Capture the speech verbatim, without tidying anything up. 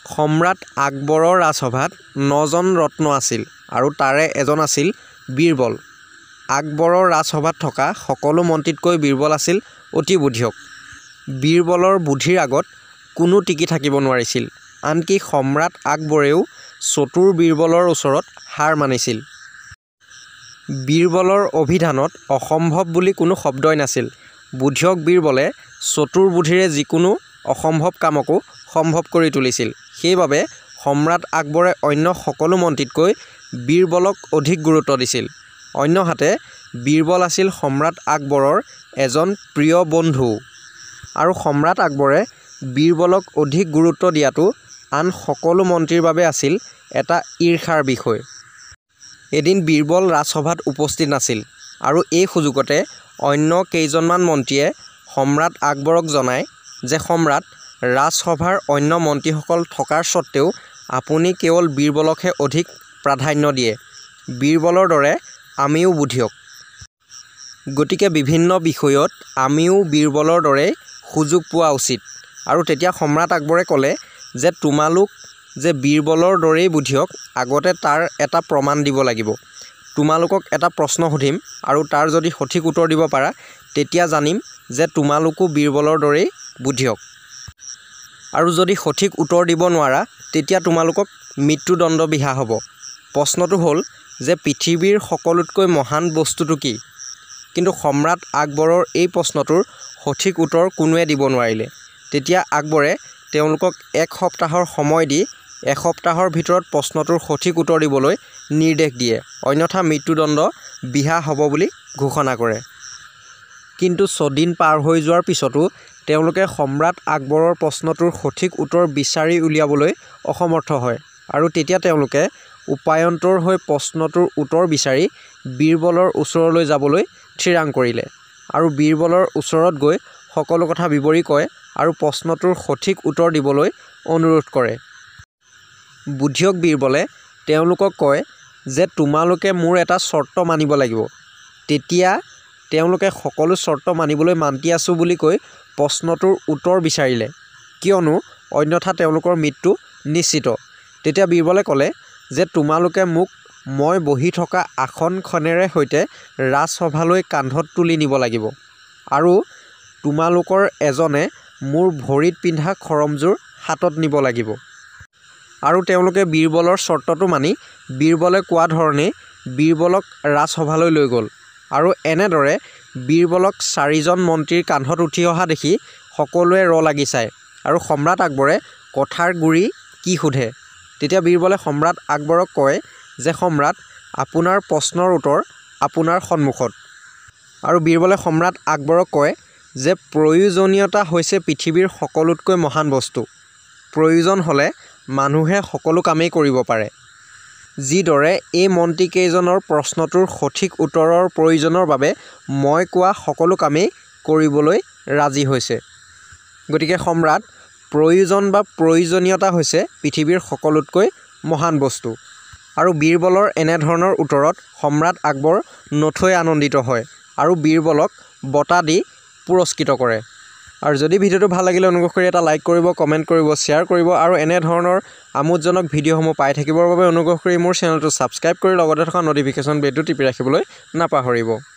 সম্ৰাট আকবৰৰ ৰাজসভাত নজন ৰত্ন আছিল আৰু তাৰে এজন আছিল বীৰবল। আকবৰৰ ৰাজসভাত থকা সকলো মন্ত্ৰীতকৈ বীৰবল আছিল অতি বুদ্ধিয়ক। বীৰবলৰ বুদ্ধিৰ আগত কোনো টিকি থাকিব নোৱাৰিছিল। আনকি সম্ৰাট আকবৰেও চতুৰ বীৰবলৰ ওচৰত হাৰ মানিছিল। বীৰবলৰ অভিধানত অসম্ভৱ বুলি কোনো শব্দই নাছিল। বুদ্ধিয়ক বীৰবলে চতুৰ বুদ্ধিৰে যিকোনো অসম্ভৱ কামকো সম্ভৱ কৰি তুলিছিল। সেইবাবে সম্ৰাট আকবৰে অন্য সকলো মন্ত্ৰীতকৈ বীৰবলক অধিক গুৰুত্ব দিছিল। অন্যহাতে বীৰবল আছিল সম্ৰাট আকবৰৰ এজন প্ৰিয় বন্ধু। আৰু সম্ৰাট আকবৰে বীৰবলক অধিক গুৰুত্ব দিয়াটো আন সকলো মন্ত্ৰীৰ বাবে আছিল এটা ঈৰ্ষাৰ বিষয়। এদিন বীৰবল ৰাজসভাত উপস্থিত নাছিল আৰু এই সুযোগতে অন্য কেইজনমান মন্ত্ৰীয়ে সম্ৰাট আকবৰক জনায় যে সম্ৰাট, ৰাজসভাৰ অন্য মন্ত্ৰীসকল থকাৰ স্বত্তেও আপুনি কেৱল বীৰবলকহে অধিক প্ৰাধান্য দিয়ে। বীৰবলৰ দৰে আমিও বুদ্ধিয়ক। গতিকে বিভিন্ন বিষয়ত আমিও বীৰবলৰ দৰে সুযোগ পোৱা উচিত। আৰু তেতিয়া সম্ৰাট আকবৰে ক'লে যে তোমালোক যে বীৰবলৰ দৰেই বুদ্ধিয়ক, আগতে তাৰ এটা প্ৰমাণ দিব লাগিব। তোমালোকক এটা প্ৰশ্ন সুধিম আৰু তাৰ যদি সঠিক উত্তৰ দিব পাৰা তেতিয়া জানিম যে তোমালোকো বীৰবলৰ দৰেই বুদ্ধিয়ক। আৰু যদি সঠিক উত্তৰ দিব নোৱাৰা তেতিয়া তোমালোকক মৃত্যুদণ্ড বিহা হ'ব। প্ৰশ্নটো হ'ল যে পৃথিৱীৰ সকলোতকৈ মহান বস্তুটো কি? কিন্তু সম্ৰাট আকবৰৰ এই প্ৰশ্নটোৰ সঠিক উত্তৰ কোনোৱে দিব নোৱাৰিলে। তেতিয়া আকবৰে তেওঁলোকক এক সপ্তাহৰ সময় দি এসপ্তাহৰ ভিতৰত প্ৰশ্নটোৰ সঠিক উত্তৰ দিবলৈ নিৰ্দেশ দিয়ে, অন্যথা মৃত্যুদণ্ড বিহা হ'ব বুলি ঘোষণা কৰে। কিন্তু ছদিন পাৰ হৈ যোৱাৰ পিছতো তেওঁলোকে সম্ৰাট আকবৰৰ প্ৰশ্নটোৰ সঠিক উত্তৰ বিচাৰি উলিয়াবলৈ অসমৰ্থ হয়। আৰু তেতিয়া তেওঁলোকে উপায়ন্তৰ হৈ প্ৰশ্নটোৰ উত্তৰ বিচাৰি বীৰবলৰ ওচৰলৈ যাবলৈ থিৰাং কৰিলে আৰু বীৰবলৰ ওচৰত গৈ সকলো কথা বিৱৰি কয় আৰু প্ৰশ্নটোৰ সঠিক উত্তৰ দিবলৈ অনুৰোধ কৰে। বুদ্ধিয়ক বীৰবলে তেওঁলোকক কয় যে তোমালোকে মোৰ এটা চৰ্ত মানিব লাগিব। তেতিয়া তেওঁলোকে সকলো চৰ্ত মানিবলৈ মান্তি আছোঁ বুলি কৈ প্ৰশ্নটোৰ উত্তৰ বিচাৰিলে, কিয়নো অন্যথা তেওঁলোকৰ মৃত্যু নিশ্চিত। তেতিয়া বীৰবলে ক'লে যে তোমালোকে মোক মই বহি থকা আসনখনেৰে সৈতে ৰাজসভালৈ কান্ধত তুলি নিব লাগিব আৰু তোমালোকৰ এজনে মোৰ ভৰিত পিন্ধা খৰমযোৰ হাতত নিব লাগিব। আৰু তেওঁলোকে বীৰবলৰ চৰ্তটো মানি বীৰবলে কোৱা ধৰণেই বীৰবলক ৰাজসভালৈ লৈ গ'ল। আৰু এনেদৰে বীৰবলক চাৰিজন মন্ত্ৰীৰ কান্ধত উঠি অহা দেখি সকলোৱে ৰ লাগি চায় আৰু সম্ৰাট আকবৰে কথাৰ গুৰি কি সোধে। তেতিয়া বীৰবলে সম্ৰাট আকবৰক কয় যে সম্ৰাট, আপোনাৰ প্ৰশ্নৰ উত্তৰ আপোনাৰ সন্মুখত। আৰু বীৰবলে সম্ৰাট আকবৰক কয় যে প্ৰয়োজনীয়তা হৈছে পৃথিৱীৰ সকলোতকৈ মহান বস্তু। প্ৰয়োজন হ'লে মানুহে সকলো কামেই কৰিব পাৰে। যিদৰে এই মন্ত্ৰীকেইজনৰ প্ৰশ্নটোৰ সঠিক উত্তৰৰ প্ৰয়োজনৰ বাবে মই কোৱা সকলো কামেই কৰিবলৈ ৰাজি হৈছে। গতিকে সম্ৰাট, প্ৰয়োজন বা প্ৰয়োজনীয়তা হৈছে পৃথিৱীৰ সকলোতকৈ মহান বস্তু। আৰু বীৰবলৰ এনেধৰণৰ উত্তৰত সম্ৰাট আকবৰ নথৈ আনন্দিত হয় আৰু বীৰবলক বঁটা দি পুৰস্কৃত কৰে। আৰু যদি ভিডিঅ'টো ভাল লাগিলে অনুগ্ৰহ কৰি এটা লাইক কৰিব, কমেণ্ট কৰিব, শ্বেয়াৰ কৰিব আৰু এনেধৰণৰ আমোদজনক ভিডিঅ'সমূহ পাই থাকিবৰ বাবে অনুগ্ৰহ কৰি মোৰ চেনেলটো ছাবস্ক্ৰাইব কৰি লগতে থকা ন'টিফিকেশ্যন বেলটো টিপি ৰাখিবলৈ নাপাহৰিব।